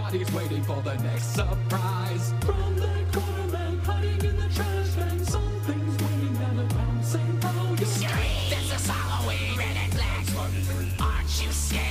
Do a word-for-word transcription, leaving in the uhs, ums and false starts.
Everybody's waiting for the next surprise. From the corner man hiding in the trash can, something's waiting down the bouncing. Oh, you Scream! This is Halloween, red and black. Aren't you scared?